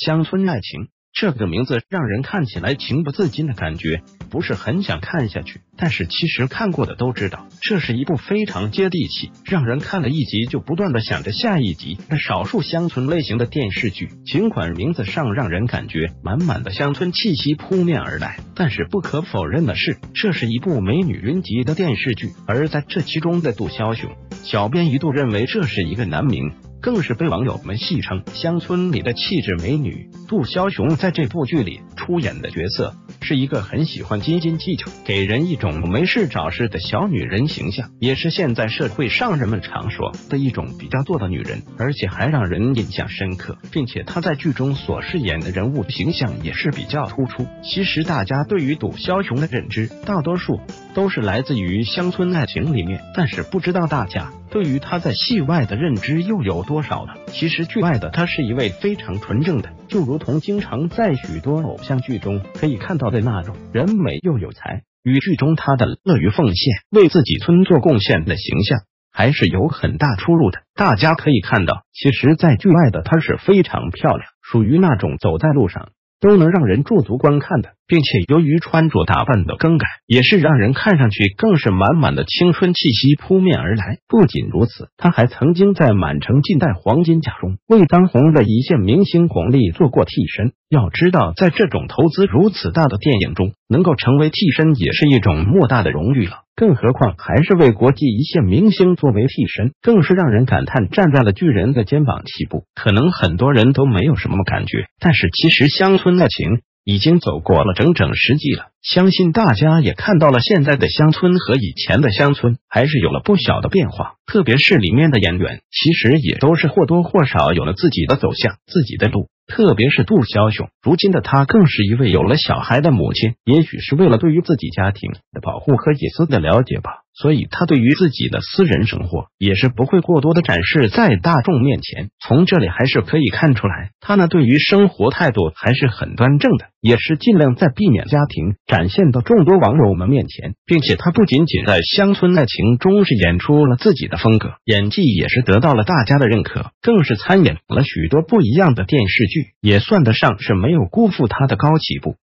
乡村爱情这个名字让人看起来情不自禁的感觉，不是很想看下去。但是其实看过的都知道，这是一部非常接地气，让人看了一集就不断的想着下一集的少数乡村类型的电视剧。尽管名字上让人感觉满满的乡村气息扑面而来，但是不可否认的是，这是一部美女云集的电视剧。而在这其中的杜枭雄，小编一度认为这是一个男名，更是被网友们戏称乡村里的气质美女。杜枭雄在这部剧里出演的角色是一个很喜欢斤斤计较，给人一种没事找事的小女人形象，也是现在社会上人们常说的一种比较作的女人，而且还让人印象深刻，并且她在剧中所饰演的人物形象也是比较突出。其实大家对于杜枭雄的认知大多数都是来自于乡村爱情里面，但是不知道大家对于他在戏外的认知又有多少呢？其实剧外的他是一位非常纯正的，就如同经常在许多偶像剧中可以看到的那种人美又有才，与剧中他的乐于奉献、为自己村做贡献的形象还是有很大出入的。大家可以看到，其实在剧外的她是非常漂亮，属于那种走在路上都能让人驻足观看的，并且由于穿着打扮的更改，也是让人看上去更是满满的青春气息扑面而来。不仅如此，他还曾经在满城尽带黄金甲中为当红的一线明星巩俐做过替身。要知道，在这种投资如此大的电影中，能够成为替身也是一种莫大的荣誉了，更何况还是为国际一线明星作为替身，更是让人感叹站在了巨人的肩膀起步。可能很多人都没有什么感觉，但是其实乡村爱情已经走过了整整10季了，相信大家也看到了现在的乡村和以前的乡村还是有了不小的变化，特别是里面的演员其实也都是或多或少有了自己的走向、自己的路。特别是杜枭雄，如今的他更是一位有了小孩的母亲，也许是为了对于自己家庭的保护和隐私的了解吧，所以他对于自己的私人生活也是不会过多的展示在大众面前。从这里还是可以看出来，他呢对于生活态度还是很端正的，也是尽量在避免家庭展现到众多网友们面前，并且他不仅仅在乡村爱情中是演出了自己的风格，演技也是得到了大家的认可，更是参演了许多不一样的电视剧，也算得上是没有辜负他的高起步。